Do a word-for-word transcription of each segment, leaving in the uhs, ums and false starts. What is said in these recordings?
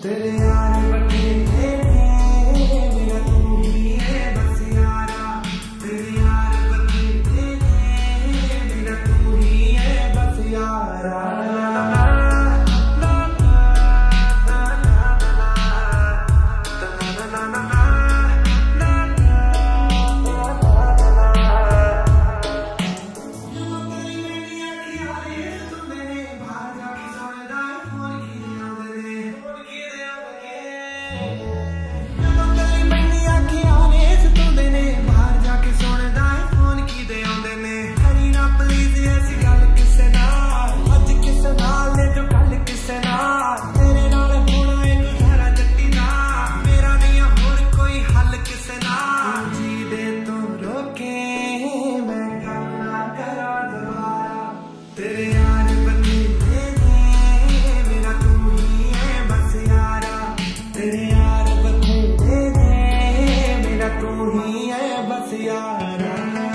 तेरे यार बथेरे ने मेरा तू ही है बस यारा। तेरे यार बथेरे ने मेरा तू ही है बस यारा। तेरे यार बथेरे ने मेरा तू ही है बस यारा। तेरे यार बथेरे ने मेरा तू ही है बस यारा।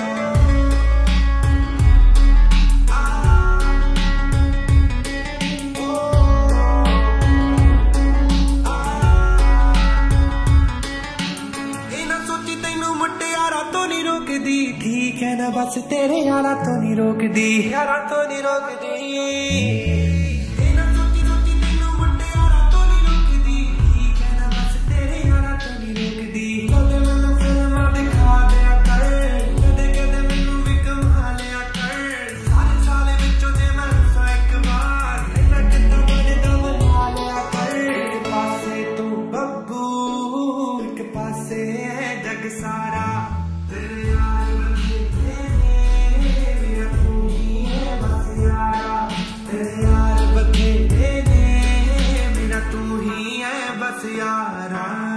इना सोची तैनू मुटियारा तो नहीं रोकदी, ठीक है ना बस तेरे यारा तो नहीं रोकदी, यारा तो नहीं रोकदी। इना सोची सोची तैनू मुटियारा तो नहीं रोकदी, ठीक है ना बस तेरे यारा तो नहीं रोकदी। कदे मैनू फिल्मां दिखा दिया कर, कदे कदे मैनू भी घुमा लिया कर। सारे साल विचों जे मैं रुसां इक बार, इन्ना कितना बनदा बना लिया कर। एक पासे तू बब्बू, एक पासे है जग सारा। तेरे यार बथेरे ने मेरा तू ही है बस यारा। तेरे यार बथेरे ने मेरा तू ही है बस यारा।